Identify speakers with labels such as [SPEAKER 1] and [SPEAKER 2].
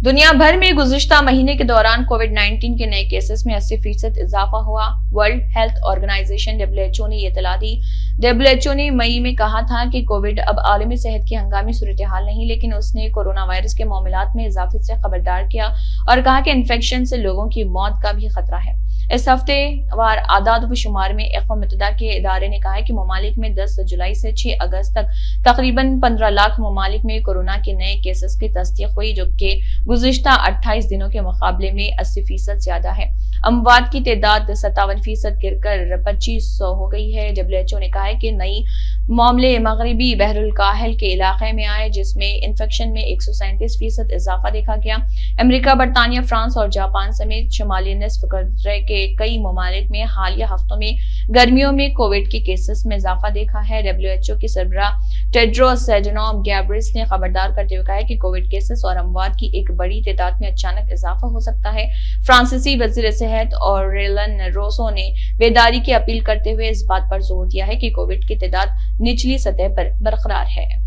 [SPEAKER 1] دنیا بھر میں گزشتہ مہینے کے دوران کووڈ-19 کے نئے کیسز میں 80% اضافہ ہوا۔ ورلڈ ہیلتھ آرگنائزیشن WHO نے یہ اطلاع دی۔ WHO نے مئی میں کہا تھا کہ کووڈ اب عالمی صحت کی ہنگامی صورتحال نہیں، لیکن اس نے کورونا وائرس کے معاملات میں اضافے سے خبردار کیا اور کہا کہ انفیکشن سے لوگوں کی موت کا بھی خطرہ ہے۔ اس ہفتے وار اعداد و شمار میں اقوام متحدہ کے ادارے نے کہا ہے کہ ممالک میں 10 جولائی سے 6 اگست تک تقریباً 15 لاکھ ممالک میں کورونا کے نئے کیسز کی تصدیق ہوئی، جو کہ گزشتہ 28 دنوں کے مقابلے میں 80% زیادہ ہے۔ اموات کی تعداد 57% گر کر 2500 ہو گئی ہے۔ WHO نے کہا ہے کہ نئی معاملے مغربی بحر الکاہل کے علاقے میں آئے، جس میں انفیکشن میں 137% اضافہ دیکھا گیا۔ امریکہ، برطانیہ، فرانس اور جاپان سمیت شمالی نصف کرے کے کئی ممالک میں حالیہ ہفتوں میں گرمیوں میں کووڈ کے کیسز میں اضافہ دیکھا ہے۔ WHO کے سربراہ ٹیڈروس ایڈھنوم گیبریسس نے خبردار کرتے ہوئے کہا ہے کہ کووڈ کیسز اور اموات کی ایک بڑی تعداد میں اچانک اضافہ ہو سکتا ہے۔ فرانسیسی وزیر صحت اورلیان روسو نے بیداری کی اپیل کرتے ہوئے اس بات پر زور دیا ہے کہ کووڈ کی تعداد نچلی سطح پر برقرار ہے۔